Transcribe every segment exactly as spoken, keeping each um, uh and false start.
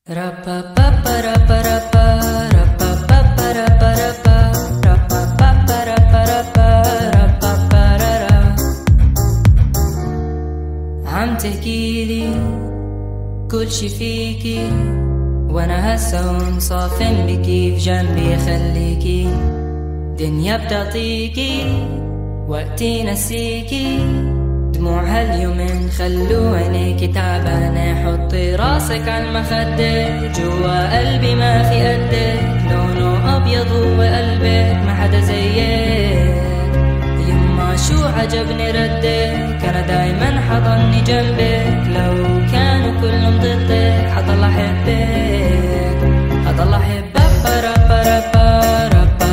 عم تحكيلي كل شي فيكي وانا هسه ونصافن بكي في جنبي خليكي دنيا بتعطيكي وقتي نسيكي دموع هاليومين خلو عينيكي تعبانة حطي راسك عالمخدة جوا قلبي ما في قدك لونه أبيض وقلبك ما حدا زيك يما شو عجبني ردك أنا دايما حضني جنبك لو كانوا كلهم ضدك حضل أحبك حضل أحبك ربا ربا ربا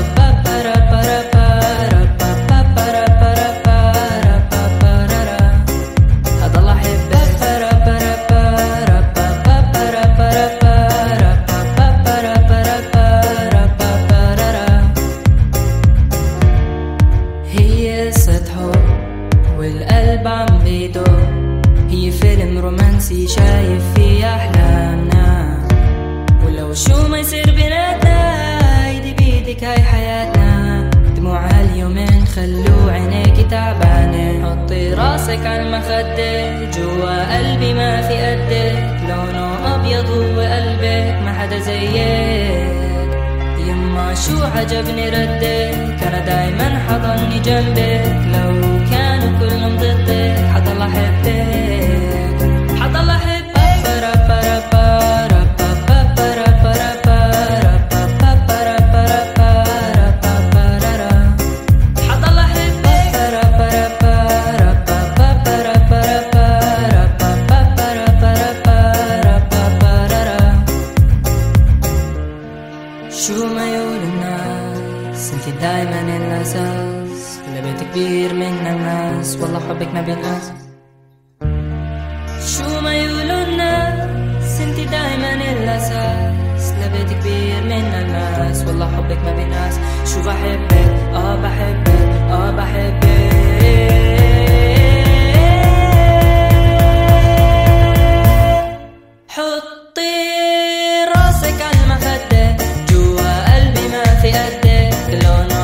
والقلب عم بيدق هي فيلم رومانسي شايف فيه أحلامنا ولو شو ما يصير بيناتنا ايدي بيدك هاي حياتنا دموع هاليومين خلو عينيكي تعبانة حطي راسك عالمخدة جوا قلبي ما في قدك لونه أبيض وقلبك ما حدا زيك يما شو عجبني ردك أنا دايما حضني جنبك لو كانوا كلهم ضدك حضل أحبك حضل أحبك ربا ربا ربا ربا حضل أحبك ربا ربا شو ما يقول الناس انتي دايما الأساس لبيت كبير من الناس والله حبك ما بينقاس شو ما يقولوا الناس انتي دايما الأساس لبيت كبير من الناس والله حبك ما بينقاس شو بحبك اه بحبك اه بحبك حطي راسك عالمخدة جوا قلبي ما في قدك لونه